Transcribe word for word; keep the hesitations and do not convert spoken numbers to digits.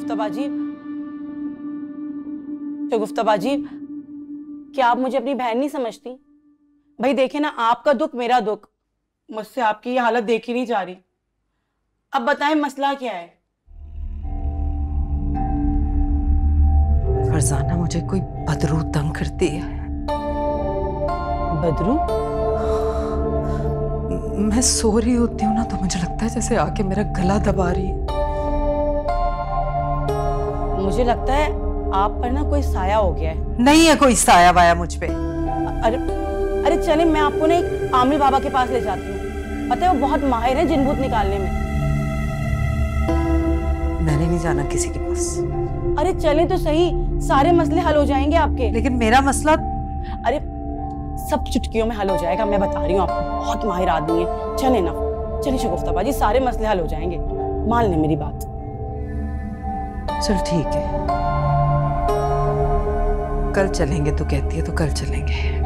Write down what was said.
शगुफ्ता बाजी, शगुफ्ता बाजी, क्या आप मुझे अपनी बहन नहीं समझती? भाई देखे ना, आपका दुख मेरा दुख, मुझसे आपकी ये हालत देखी नहीं जा रही। अब बताएं मसला क्या है? फरजाना, मुझे कोई बदरू तंग करती है। बदरू? मैं सो रही होती हूँ ना, तो मुझे लगता है जैसे आके मेरा गला दबा रही है। मुझे लगता है आप पर ना कोई साया हो गया है। नहीं है कोई साया वाया मुझ पे। अरे अरे चले, मैं आपको ना एक आमिर बाबा के पास ले जाती हूँ। पता है वो बहुत माहिर है जिन भूत निकालने में। मैंने नहीं जाना किसी के पास। अरे चले तो सही, सारे मसले हल हो जाएंगे आपके। लेकिन मेरा मसला। अरे सब चुटकियों में हल हो जाएगा, मैं बता रही हूँ आपको, बहुत माहिर आदमी है। चले ना, चलिए शगुफ्ता बाजी, सारे मसले हल हो जाएंगे, मान ले मेरी बात। चल ठीक है, कल चलेंगे तो कहती है तो कल चलेंगे।